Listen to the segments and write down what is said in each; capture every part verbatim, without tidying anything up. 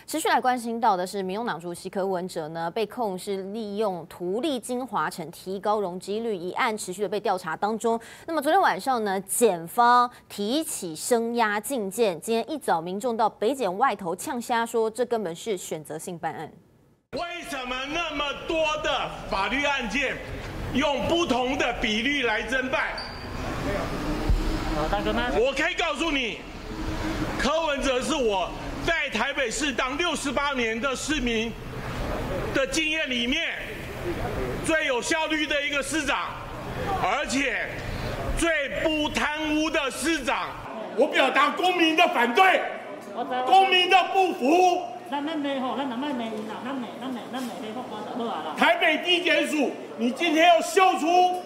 持续来关心到的是，民众党主席柯文哲呢被控是利用图利金华城提高容积率一案，持续的被调查当中。那么昨天晚上呢，检方提起声押禁见，今天一早民众到北检外头呛瞎说，这根本是选择性办案。 为什么那么多的法律案件用不同的比率来侦办？我可以告诉你，柯文哲是我在台北市当六十八年的市民的经验里面最有效率的一个市长，而且最不贪污的市长。我表达公民的反对，公民的不服。台北地检署，你今天要秀出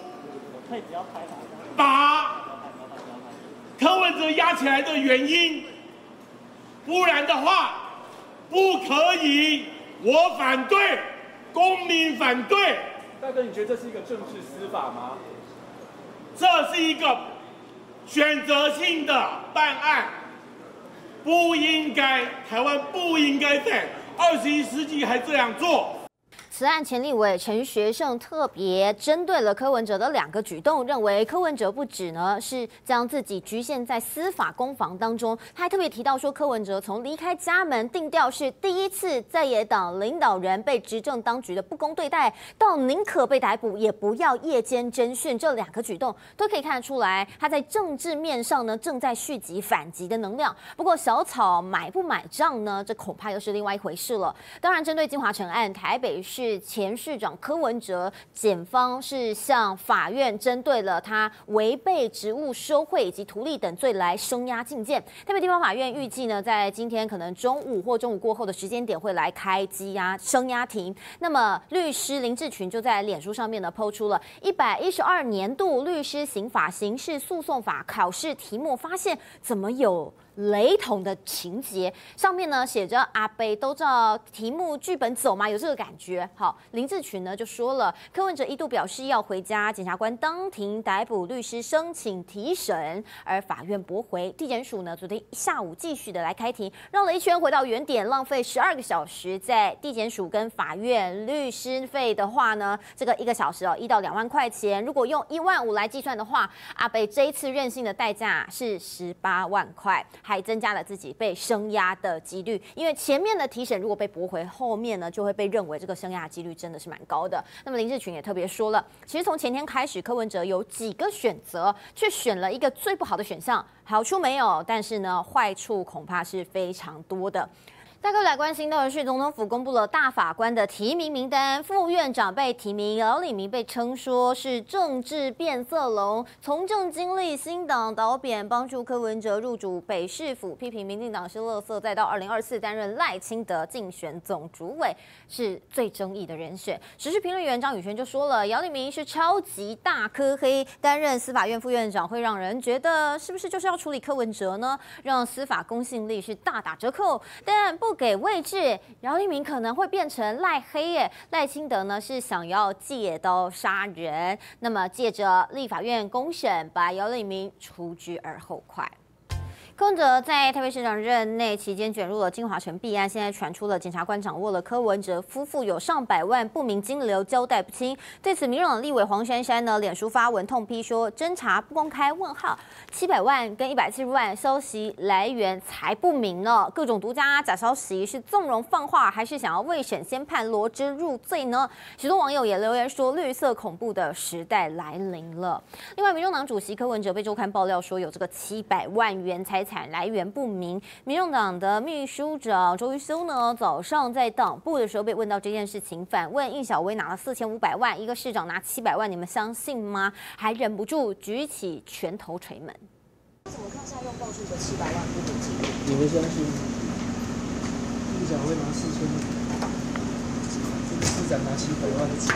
把柯文哲压起来的原因，不然的话不可以。我反对，公民反对。 大哥，你觉得这是一个政治司法吗？ 这是一个选择性的办案，不应该，台湾不应该在二十一世纪还这样做。 此案前立委陈学圣特别针对了柯文哲的两个举动，认为柯文哲不止呢是将自己局限在司法攻防当中，他还特别提到说，柯文哲从离开家门定调是第一次在野党领导人被执政当局的不公对待，到宁可被逮捕也不要夜间侦讯，这两个举动都可以看得出来，他在政治面上呢正在蓄积反击的能量。不过小草买不买账呢，这恐怕又是另外一回事了。当然，针对金华城案，台北市前市长柯文哲，检方是向法院针对了他违背职务收贿以及图利等罪来声押禁见。台北地方法院预计呢，在今天可能中午或中午过后的时间点会来开羁押声押庭。那么律师林志群就在脸书上面呢抛出了一百一十二年度律师刑法刑事诉讼法考试题目，发现怎么有雷同的情节，上面呢写着阿北都照题目剧本走吗？有这个感觉。好，林志群呢就说了，柯文哲一度表示要回家，检察官当庭逮捕律师申请提审，而法院驳回。地检署呢昨天下午继续的来开庭，绕了一圈回到原点，浪费十二个小时。在地检署跟法院律师费的话呢，这个一个小时哦一到两万块钱，如果用一万五来计算的话，阿北这一次任性的代价是十八万块。还增加了自己被声押的几率，因为前面的提审如果被驳回，后面呢就会被认为这个声押的几率真的是蛮高的。那么林志群也特别说了，其实从前天开始，柯文哲有几个选择，却选了一个最不好的选项，好处没有，但是呢坏处恐怕是非常多的。大家来关心到的是，总统府公布了大法官的提名名单，副院长被提名，姚李明被称说是政治变色龙，从政经历新党倒扁，帮助柯文哲入主北市府，批评民进党是垃圾，再到二零二四担任赖清德竞选总主委，是最争议的人选。时事评论员张宇轩就说了，姚李明是超级大科黑，担任司法院副院长会让人觉得是不是就是要处理柯文哲呢？让司法公信力是大打折扣，但不给位置，姚立明可能会变成赖黑耶。赖清德呢是想要借刀杀人，那么借着立法院公审，把姚立明除之而后快。柯文哲在台北市长任内期间卷入了金华城弊案，现在传出了检察官掌握了柯文哲夫妇有上百万不明金流交代不清。对此，民众党立委黄珊珊呢，脸书发文痛批说，侦查不公开？问号，七百万跟一百七十万消息来源才不明呢，各种独家假消息是纵容放话，还是想要未审先判罗织入罪呢？许多网友也留言说，绿色恐怖的时代来临了。另外，民众党主席柯文哲被周刊爆料说有这个七百万元财产来源不明。民众党的秘书长周瑜修呢，早上在党部的时候被问到这件事情，反问应小薇拿了四千五百万，一个市长拿七百万，你们相信吗？还忍不住举起拳头捶门。 怎么看下用爆出个七百万不明金？ 你们相信吗？应小薇拿四千万，这个市长拿七百万的钱。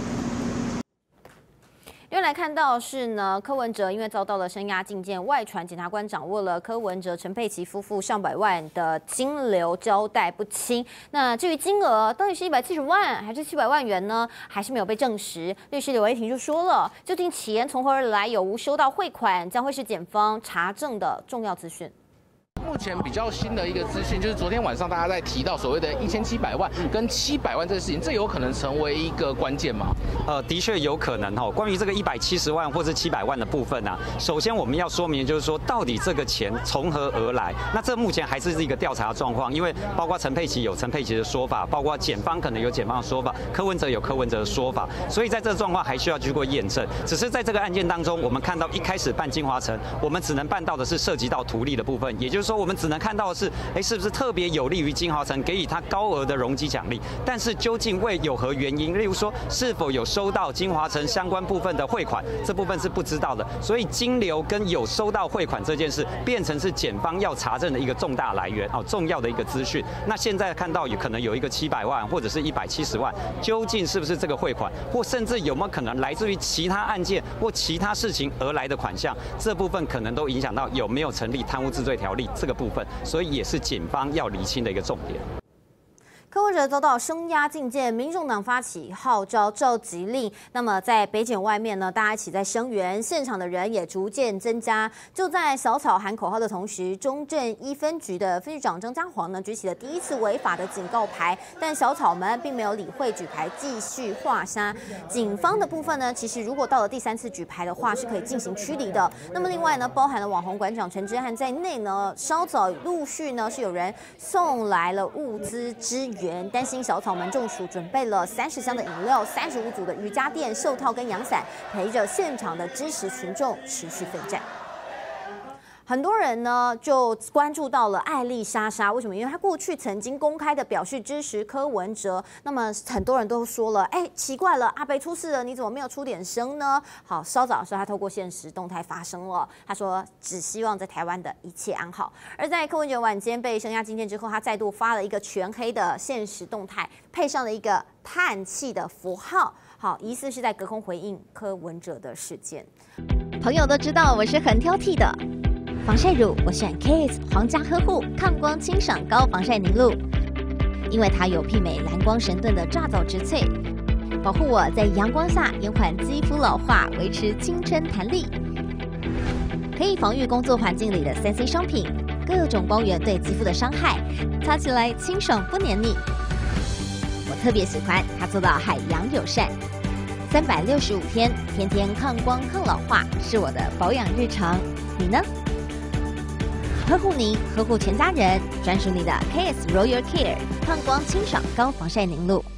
因为来看到是呢，柯文哲因为遭到了声押禁见，外传检察官掌握了柯文哲、陈佩琪夫妇上百万的金流交代不清。那至于金额到底是一百七十万还是七百万元呢？还是没有被证实。律师刘维庭就说了，究竟钱从何而来，有无收到汇款，将会是检方查证的重要资讯。 目前比较新的一个资讯，就是昨天晚上大家在提到所谓的一千七百万跟七百万这个事情，这有可能成为一个关键吗？ 呃，的确有可能哈。关于这个一百七十万或是七百万的部分啊，首先我们要说明就是说，到底这个钱从何而来？那这目前还是一个调查状况，因为包括陈佩琪有陈佩琪的说法，包括检方可能有检方的说法，柯文哲有柯文哲的说法，所以在这个状况还需要经过验证。只是在这个案件当中，我们看到一开始办金华城，我们只能办到的是涉及到图利的部分，也就是说，我们只能看到的是，哎，是不是特别有利于金华城，给予他高额的容积奖励？但是究竟为有何原因？例如说，是否有收到金华城相关部分的汇款，这部分是不知道的。所以金流跟有收到汇款这件事，变成是检方要查证的一个重大来源哦，重要的一个资讯。那现在看到有可能有一个七百万或者是一百七十万，究竟是不是这个汇款，或甚至有没有可能来自于其他案件或其他事情而来的款项？这部分可能都影响到有没有成立贪污治罪条例这个部分，所以也是警方要厘清的一个重点。 柯文哲遭到声压进谏，民众党发起号召召集令。那么在北检外面呢，大家一起在声援，现场的人也逐渐增加。就在小草喊口号的同时，中正一分局的分局长张家煌呢，举起了第一次违法的警告牌，但小草们并没有理会，举牌继续画押。警方的部分呢，其实如果到了第三次举牌的话，是可以进行驱离的。那么另外呢，包含了网红馆长陈之汉在内呢，稍早陆续呢是有人送来了物资支援。担心小草们中暑，准备了三十箱的饮料、三十五组的瑜伽垫、袖套跟阳伞，陪着现场的支持群众持续奋战。很多人呢就关注到了艾丽莎莎，为什么？因为她过去曾经公开的表示支持柯文哲，那么很多人都说了，哎，奇怪了，阿北出事了，你怎么没有出点声呢？好，稍早的时候，他透过现实动态发声了，他说只希望在台湾的一切安好。而在柯文哲晚间被声压进谏之后，他再度发了一个全黑的现实动态，配上了一个叹气的符号，好，疑似是在隔空回应柯文哲的事件。 朋友都知道我是很挑剔的。防晒乳我选 K S 皇家呵护抗光清爽高防晒凝露，因为它有媲美蓝光神盾的抓藻植萃，保护我在阳光下延缓肌肤老化，维持青春弹力。可以防御工作环境里的三 C 商品，各种光源对肌肤的伤害，擦起来清爽不黏腻。我特别喜欢它做到海洋友善，三百六十五天，天天抗光抗老化，是我的保养日常。你呢？呵护您，呵护全家人，专属你的 K S Royal Care 抗光清爽高防晒凝露。